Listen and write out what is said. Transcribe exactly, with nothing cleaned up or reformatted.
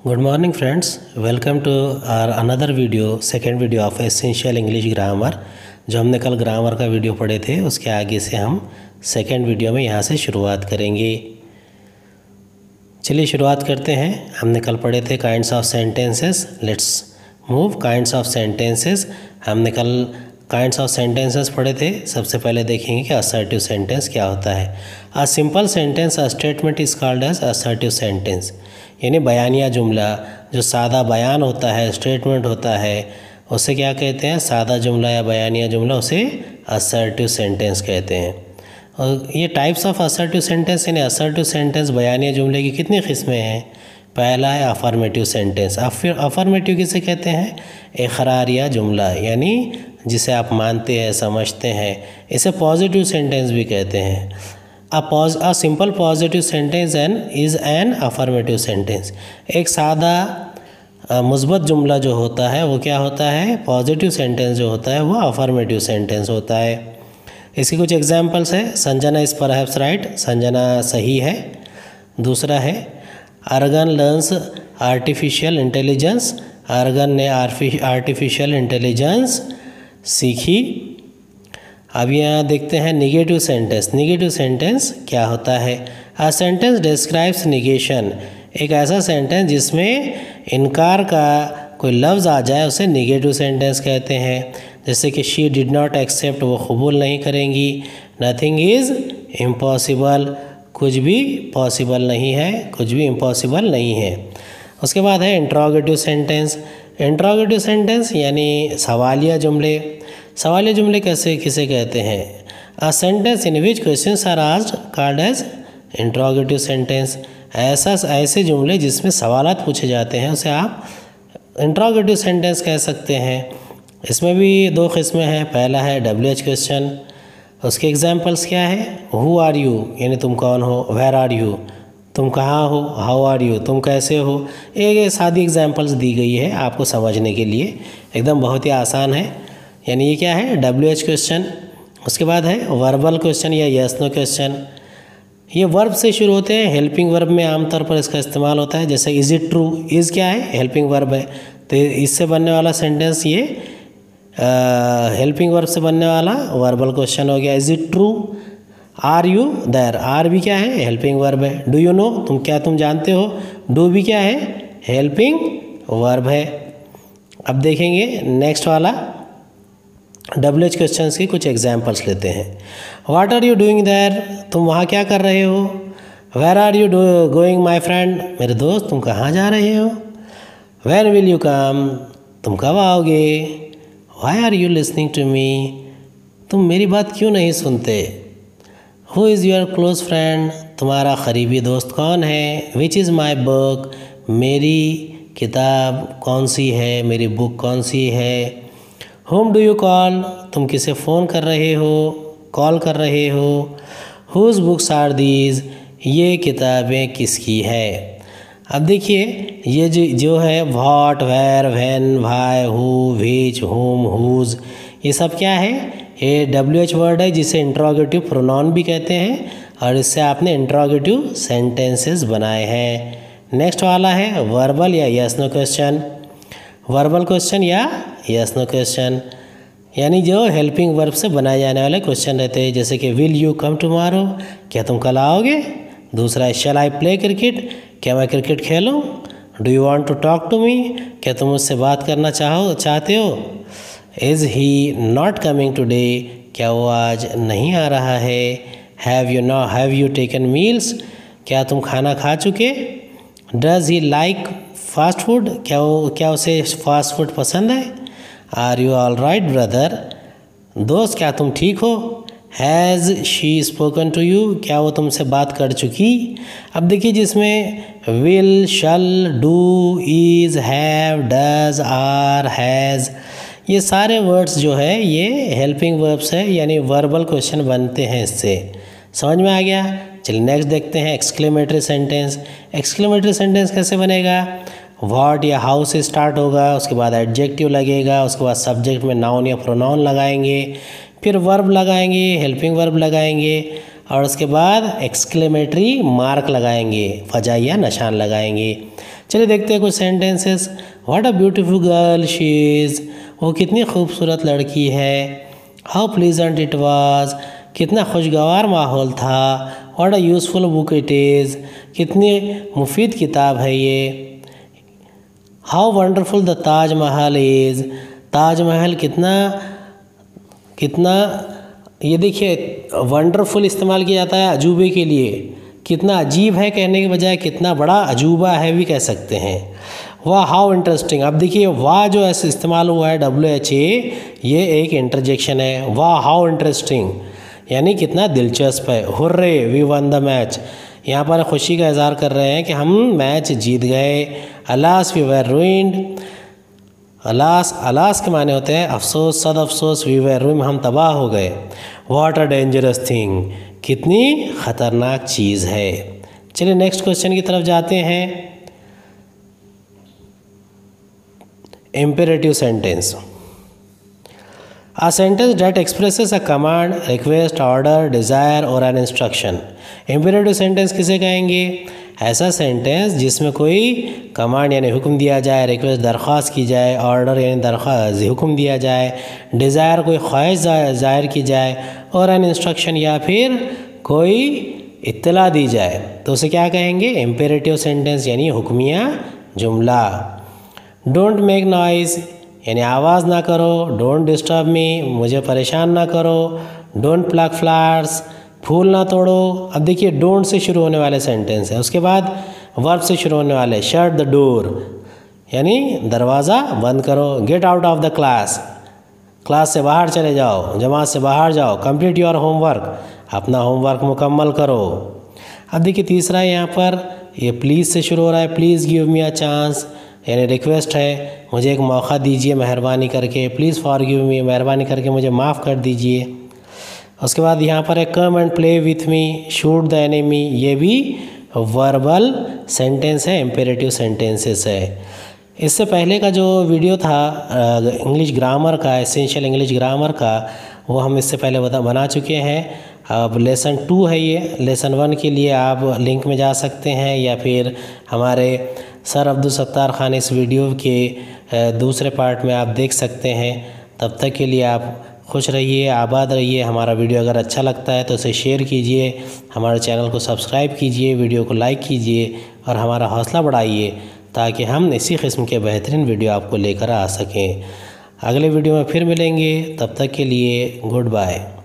Good morning friends, welcome to our another video, second video of Essential English Grammar। जो हमने कल grammar का video पढ़े थे उसके आगे से हम सेकेंड वीडियो में यहाँ से शुरुआत करेंगे। चलिए शुरुआत करते हैं। हमने कल पढ़े थे kinds of sentences. Let's move kinds of sentences. हमने कल काइंड्स ऑफ सेंटेंसेस पढ़े थे। सबसे पहले देखेंगे कि असर्टिव सेंटेंस क्या होता है। A simple sentence a statement is called as assertive sentence, यानी बयानिया जुमला। जो सादा बयान होता है, स्टेटमेंट होता है, उसे क्या कहते हैं? सादा जुमला या बयानिया जुमला, उसे असर्टिव सेंटेंस कहते हैं। और ये टाइप्स ऑफ असर्टिव सेंटेंस, यानी असर्टिव सेंटेंस बयानिया जुमले की कितनी किस्में हैं? पहला है अफर्मेटिव सेंटेंस। अब फिर अफर्मेटिव किसे कहते हैं? इकरारिया जुमला, यानी जिसे आप मानते हैं, समझते हैं। इसे पॉजिटिव सेंटेंस भी कहते हैं। A pos a simple positive sentence an is an affirmative sentence. एक सादा मुस्बत जुमला जो होता है वो क्या होता है? पॉजिटिव सेंटेंस जो होता है वो अफर्मेटिव सेंटेंस होता है। इसकी कुछ एग्जांपल्स है। Sanjana is perhaps right, Sanjana सही है। दूसरा है Argan learns artificial intelligence, Argan ने आर्टिफिशियल इंटेलिजेंस सीखी। अब यहाँ देखते हैं निगेटिव सेंटेंस। निगेटिव सेंटेंस क्या होता है? A sentence describes negation. एक ऐसा सेंटेंस जिसमें इनकार का कोई लफ्ज़ आ जाए उसे निगेटिव सेंटेंस कहते हैं। जैसे कि शी डिड नॉट एक्सेप्ट, वो कबूल नहीं करेंगी। नथिंग इज़ इम्पॉसिबल, कुछ भी पॉसिबल नहीं है, कुछ भी इम्पॉसिबल नहीं है। उसके बाद है इंट्रोगेटिव सेंटेंस। इंट्रोगेटिव सेंटेंस यानी सवालिया जुमले। सवालिया जुमले कैसे किसे कहते हैं? A sentence in which questions are asked called as interrogative sentence. ऐसा ऐसे जुमले जिसमें सवालात पूछे जाते हैं उसे आप इंट्रोगेटिव सेंटेंस कह सकते हैं। इसमें भी दो किस्में हैं। पहला है डब्ल्यू एच क्वेश्चन। उसके एग्जाम्पल्स क्या है? हु आर यू, यानी तुम कौन हो। वेर आर यू, तुम कहाँ हो। हाउ आर यू, तुम कैसे हो। एक सादी एग्जाम्पल्स दी गई है आपको समझने के लिए, एकदम बहुत ही आसान है। यानी ये क्या है? W H question. उसके बाद है वर्बल क्वेश्चन या यस नो क्वेश्चन। ये वर्ब से शुरू होते हैं। हेल्पिंग वर्ब में आमतौर पर इसका इस्तेमाल होता है। जैसे इज़ इट ट्रू, इज़ क्या है? हेल्पिंग वर्ब है, तो इससे बनने वाला सेंटेंस ये हेल्पिंग वर्ब से बनने वाला वर्बल क्वेश्चन हो गया। Is it true. Are you there, are भी क्या है? हेल्पिंग वर्ब है। डू यू नो, तुम क्या तुम जानते हो। डू भी क्या है? हेल्पिंग वर्ब है। अब देखेंगे नेक्स्ट वाला डब्ल्यू एच क्वेश्चन की कुछ एग्जाम्पल्स लेते हैं। What are you doing there, तुम वहाँ क्या कर रहे हो। Where are you going my friend, मेरे दोस्त तुम कहाँ जा रहे हो। व्हेन विल यू कम, तुम कब आओगे। Why are you listening to me, तुम मेरी बात क्यों नहीं सुनते। Who is your close friend, तुम्हारा करीबी दोस्त कौन है। विच इज़ माई बुक, मेरी किताब कौन सी है, मेरी बुक कौन सी है। होम डू यू कॉल, तुम किसे फ़ोन कर रहे हो, कॉल कर रहे हो। हुज बुक्स आर दीज, ये किताबें किसकी है। अब देखिए ये जो जो है what, where, when, why, who, which, whom, whose, ये सब क्या है? ये डब्ल्यू एच वर्ड है जिसे इंट्रोगेटिव प्रोनाउन भी कहते हैं, और इससे आपने इंट्रोगेटिव सेंटेंसेस बनाए हैं। नेक्स्ट वाला है वर्बल या yes no question. Verbal question या यस नो क्वेश्चन, यानी जो हेल्पिंग वर्ब से बनाए जाने वाले क्वेश्चन रहते हैं। जैसे कि विल यू कम टुमारो, क्या तुम कल आओगे। दूसरा है शैल आई प्ले क्रिकेट, क्या मैं क्रिकेट खेलूँ। Do you want to talk to me, क्या तुम मुझसे बात करना चाहो चाहते हो। Is he not coming today, क्या वो आज नहीं आ रहा है। Have you no have you taken meals, क्या तुम खाना खा चुके। Does he like fast food, क्या वो क्या उसे फास्ट फूड पसंद है। Are you all right brother, दोस्त क्या तुम ठीक हो। Has she spoken to you, क्या वो तुमसे बात कर चुकी। अब देखिए जिसमें will, shall, do, is, have, does, are, has, ये सारे वर्ड्स जो है ये हेल्पिंग वर्ब्स है, यानी वर्बल क्वेश्चन बनते हैं इससे। समझ में आ गया। चलिए नेक्स्ट देखते हैं एक्सक्लेमेटरी सेंटेंस। एक्सक्लेमेटरी सेंटेंस कैसे बनेगा? व्हाट या हाउ से स्टार्ट होगा, उसके बाद एडजेक्टिव लगेगा, उसके बाद सब्जेक्ट में नाउन या प्रोनाउन लगाएंगे, फिर वर्ब लगाएंगे, हेल्पिंग वर्ब लगाएंगे। और उसके बाद एक्सक्लेमेटरी मार्क लगाएंगे, फजाइया निशान लगाएंगे। चलिए देखते हैं कुछ sentences. What a beautiful girl she is, वो कितनी खूबसूरत लड़की है। हाउ प्लीजेंट इट वाज, कितना खुशगवार माहौल था। What a useful book it is, कितनी मुफीद किताब है ये। How wonderful the Taj Mahal is, Taj Mahal कितना कितना ये देखिए वंडरफुल इस्तेमाल किया जाता है अजूबे के लिए, कितना अजीब है कहने के बजाय कितना बड़ा अजूबा है भी कह सकते हैं। वाह हाउ इंटरेस्टिंग, अब देखिए वाह जो ऐसे इस्तेमाल हुआ है डब्ल्यू एच ए, ये एक इंटरजेक्शन है। वाह हाउ इंटरेस्टिंग यानी कितना दिलचस्प है। Hurray we won the match, यहाँ पर खुशी का इजहार कर रहे हैं कि हम मैच जीत गए। Alas we were ruined, alas alas के माने होते हैं अफसोस, सद अफसोस। वी वर रूइंड, हम तबाह हो गए। व्हाट अ डेंजरस थिंग, कितनी ख़तरनाक चीज़ है। चलिए नेक्स्ट क्वेश्चन की तरफ जाते हैं। Imperative sentence, a sentence that expresses a command, request, order, desire और an instruction। imperative sentence किसे कहेंगे? ऐसा सेंटेंस जिसमें कोई कमांड यानी हुक्म दिया जाए, रिक्वेस्ट दरख्वास्त की जाए, ऑर्डर यानी दरख्वास्त हुक्म दिया जाए, डिज़ायर कोई ख्वाहिश ज़ाहिर की जाए और एन इंस्ट्रक्शन या फिर कोई इत्तला दी जाए, तो उसे क्या कहेंगे? इम्पेरेटिव सेंटेंस यानी हुक्मिया जुमला। डोंट मेक नॉइज़ यानी आवाज़ ना करो। डोंट डिस्टर्ब मी, मुझे परेशान ना करो। डोंट प्लक फ्लावर्स, फूल ना तोड़ो। अब देखिए डोंट से शुरू होने वाले सेंटेंस है, उसके बाद वर्ब से शुरू होने वाले। शट द डोर यानी दरवाज़ा बंद करो। Get out of the class, class से बाहर चले जाओ, जमात से बाहर जाओ। कंप्लीट योर होमवर्क, अपना होमवर्क मुकम्मल करो। अब देखिए तीसरा यहाँ पर ये प्लीज़ से शुरू हो रहा है। Please give me a chance यानी रिक्वेस्ट है, मुझे एक मौका दीजिए मेहरबानी करके। प्लीज़ फॉरगिव मी, मेहरबानी करके मुझे माफ़ कर दीजिए। उसके बाद यहाँ पर है come and play with me, shoot the enemy, ये भी वर्बल सेंटेंस है, इम्पेरेटिव सेंटेंसेस है। इससे पहले का जो वीडियो था इंग्लिश ग्रामर का, एसेंशियल इंग्लिश ग्रामर का, वो हम इससे पहले बता बना चुके हैं। अब लेसन टू है ये, लेसन वन के लिए आप लिंक में जा सकते हैं या फिर हमारे सर अब्दुल सत्तार खान इस वीडियो के दूसरे पार्ट में आप देख सकते हैं। तब तक के लिए आप खुश रहिए, आबाद रहिए। हमारा वीडियो अगर अच्छा लगता है तो उसे शेयर कीजिए, हमारे चैनल को सब्सक्राइब कीजिए, वीडियो को लाइक कीजिए और हमारा हौसला बढ़ाइए ताकि हम इसी किस्म के बेहतरीन वीडियो आपको लेकर आ सकें। अगले वीडियो में फिर मिलेंगे, तब तक के लिए गुड बाय।